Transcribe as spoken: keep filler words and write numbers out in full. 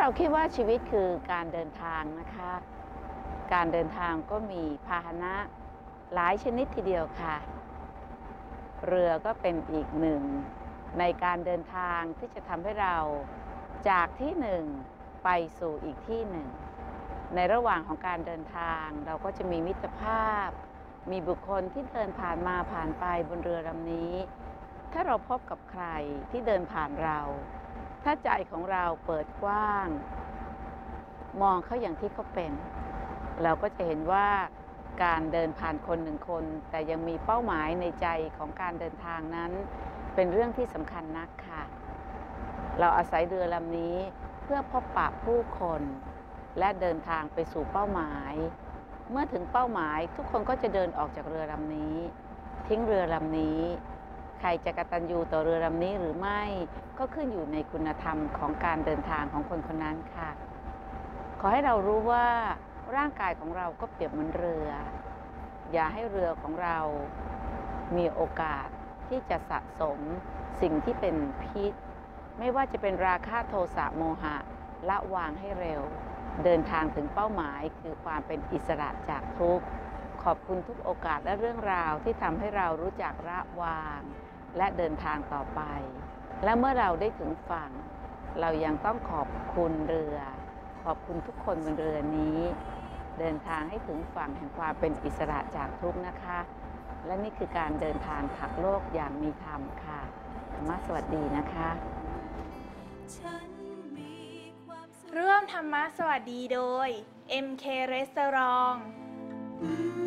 เราคิดว่าชีวิตคือการเดินทางนะคะการเดินทางก็มีพาหนะหลายชนิดทีเดียวค่ะเรือก็เป็นอีกหนึ่งในการเดินทางที่จะทำให้เราจากที่หนึ่งไปสู่อีกที่หนึ่งในระหว่างของการเดินทางเราก็จะมีมิตรภาพมีบุคคลที่เดินผ่านมาผ่านไปบนเรือลำนี้ถ้าเราพบกับใครที่เดินผ่านเราถ้าใจของเราเปิดกว้างมองเขาอย่างที่เขาเป็นเราก็จะเห็นว่าการเดินผ่านคนหนึ่งคนแต่ยังมีเป้าหมายในใจของการเดินทางนั้นเป็นเรื่องที่สำคัญนักค่ะเราอาศัยเรือลำนี้เพื่อพบปะผู้คนและเดินทางไปสู่เป้าหมายเมื่อถึงเป้าหมายทุกคนก็จะเดินออกจากเรือลำนี้ทิ้งเรือลำนี้ใครจะกตัญญูต่อเรือลำนี้หรือไม่ก็ขึ้นอยู่ในคุณธรรมของการเดินทางของคนคนนั้นค่ะขอให้เรารู้ว่าร่างกายของเราก็เปรียบเหมือนเรืออย่าให้เรือของเรามีโอกาสที่จะสะสมสิ่งที่เป็นพิษไม่ว่าจะเป็นราคะโทสะโมหะละวางให้เร็วเดินทางถึงเป้าหมายคือความเป็นอิสระจากทุกข์ขอบคุณทุกโอกาสและเรื่องราวที่ทำให้เรารู้จักละวางและเดินทางต่อไปและเมื่อเราได้ถึงฝั่งเรายังต้องขอบคุณเรือขอบคุณทุกคนบนเรือนี้เดินทางให้ถึงฝั่งแห่งความเป็นอิสระจากทุกข์นะคะและนี่คือการเดินทางถักโลกอย่างมีธรรมค่ะธรรมะสวัสดีนะคะร่วมธรรมะสวัสดีโดย เอ็ม เค Restaurant